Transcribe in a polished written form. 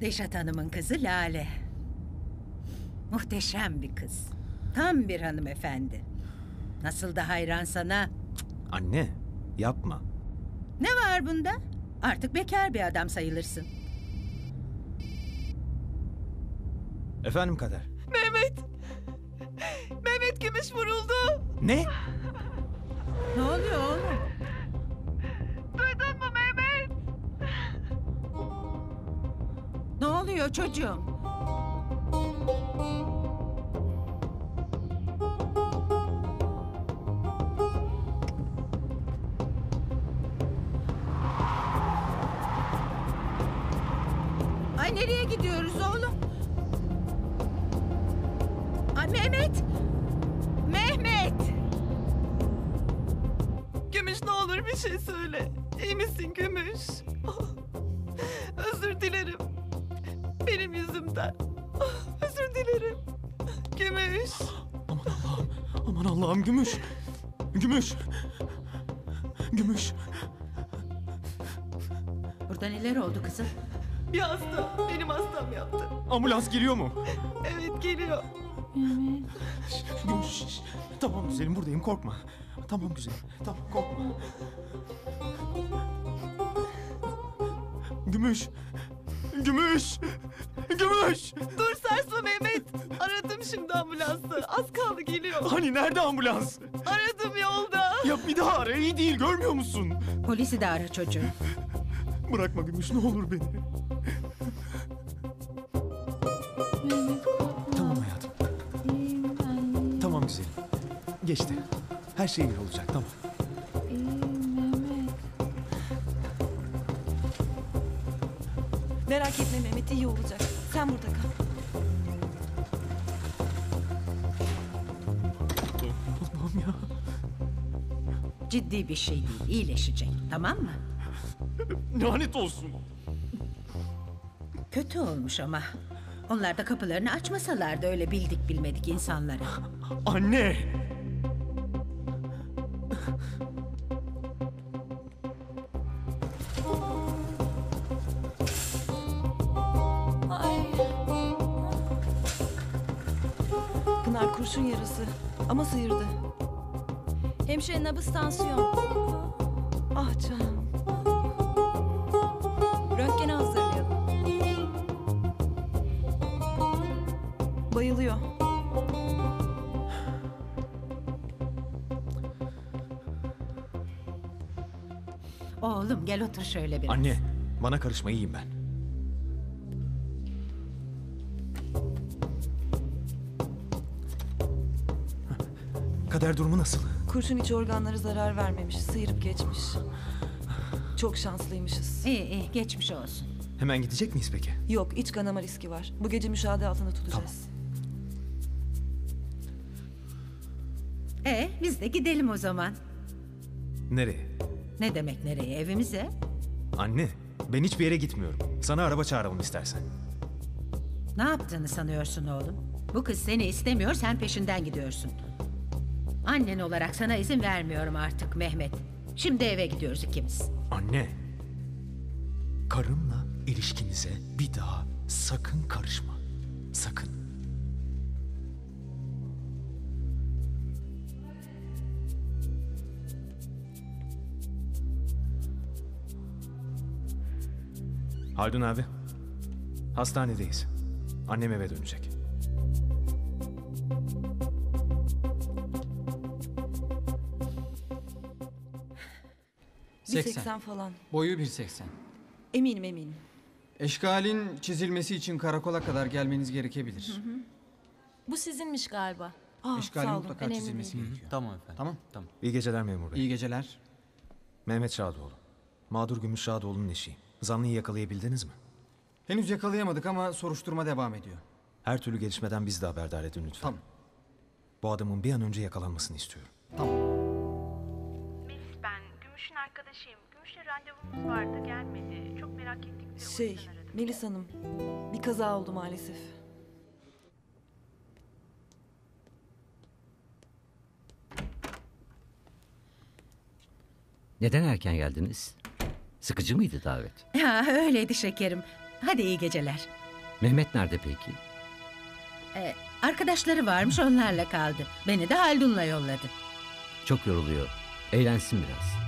Reşat Hanım'ın kızı Lale. Muhteşem bir kız. Tam bir hanımefendi. Nasıl da hayran sana. Anne, yapma. Ne var bunda? Artık bekar bir adam sayılırsın. Efendim Kader. Mehmet! Mehmet Gümüş vuruldu. Ne? Ne oluyor oğlum? Duydun mu Mehmet? Ne oluyor çocuğum? Ay nereye gidiyoruz oğlum? Ay Mehmet! Mehmet! Gümüş ne olur bir şey söyle. İyi misin Gümüş? Özür dilerim. Benim yüzümden. Özür dilerim. Gümüş. Aman Allah'ım. Aman Allah'ım Gümüş. Gümüş. Gümüş. Burada neler oldu kızım? Bir hasta. Benim hastam yaptı. Ambulans geliyor mu? Evet geliyor. Gümüş. Tamam güzelim buradayım korkma. Tamam güzelim. Tamam korkma. Gümüş. Gümüş. Gümüş. Dur sarsma Mehmet. Aradım şimdi ambulansı. Az kaldı geliyor. Hani nerede ambulans? Aradım yolda. Ya bir daha ara iyi değil görmüyor musun? Polisi de ara çocuğum. Bırakma Gümüş ne olur beni. Tamam hayatım. Tamam güzelim. Geçti. Her şey iyi olacak tamam. Merak etme Mehmet iyi olacak. Sen burada kal. Allah'ım ya. Ciddi bir şey değil, iyileşecek. Tamam mı? Lanet olsun. Kötü olmuş ama. Onlar da kapılarını açmasalardı öyle bildik bilmedik insanları. Anne. Pınar kurşun yarası. Ama sıyırdı. Hemşire nabız tansiyon. Ah canım. Röntgen hazırlayalım. Bayılıyor. Oğlum gel otur şöyle biraz. Anne bana karışma iyiyim ben. Kader durumu nasıl? Kurşun iç organları zarar vermemiş. Sıyırıp geçmiş. Çok şanslıymışız. İyi iyi geçmiş olsun. Hemen gidecek miyiz peki? Yok iç kanama riski var. Bu gece müşahede altında tutacağız. Biz de gidelim o zaman. Nereye? Ne demek nereye? Evimize? Anne ben hiçbir yere gitmiyorum. Sana araba çağıralım istersen. Ne yaptığını sanıyorsun oğlum? Bu kız seni istemiyor, sen peşinden gidiyorsun. Annen olarak sana izin vermiyorum artık Mehmet. Şimdi eve gidiyoruz ikimiz. Anne. Karımla ilişkinize bir daha sakın karışma. Sakın. Haldun abi. Hastanedeyiz. Annem eve dönecek. Bir 80 falan. Boyu 1.80. Eminim. Eşkalin çizilmesi için karakola kadar gelmeniz gerekebilir. Bu sizinmiş galiba. Eşkalin Sağ olun. mutlaka Önemli çizilmesi gerekiyor. Tamam efendim. Tamam. Tamam. İyi geceler memur bey. İyi geceler. Mehmet Şadoğlu. Mağdur Gümüş Şadoğlu'nun eşiyim. Zanlıyı yakalayabildiniz mi? Henüz yakalayamadık ama soruşturma devam ediyor. Her türlü gelişmeden biz de haberdar edin lütfen. Tamam. Bu adamın bir an önce yakalanmasını istiyorum. Melis ben. Gümüş'ün arkadaşıyım. Gümüş'le randevumuz vardı gelmedi. Çok merak ettik de o yüzden aradım. Melis Hanım. Bir kaza oldu maalesef. Neden erken geldiniz? Sıkıcı mıydı davet? Ya öyleydi şekerim. Hadi iyi geceler. Mehmet nerede peki? Arkadaşları varmış onlarla kaldı. Beni de Haldun'la yolladı. Çok yoruluyor. Eğlensin biraz.